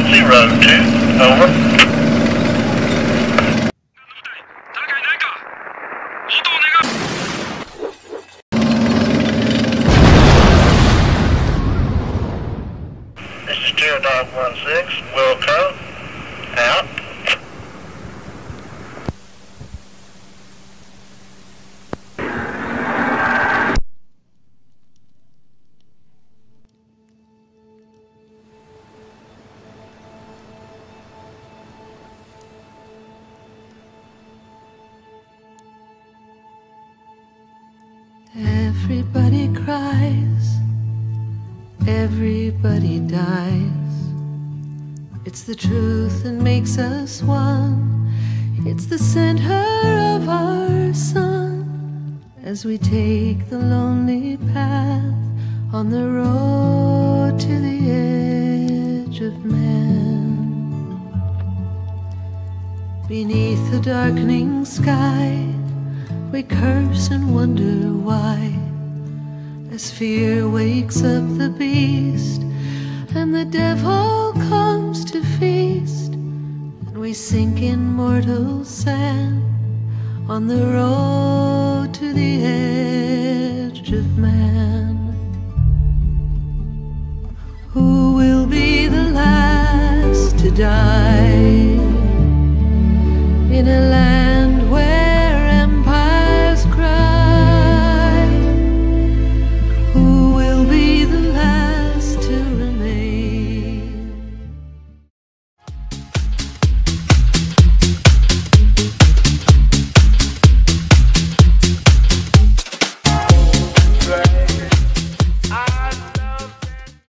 WW2, over. This is 2.16, Wilco, out. Everybody cries, everybody dies. It's the truth that makes us one. It's the center of our sun. As we take the lonely path on the road to the edge of man. Beneath the darkening sky, we curse and wonder why, as fear wakes up the beast and the devil comes to feast, and we sink in mortal sand on the road to the edge of man. Who will be the last to die in a land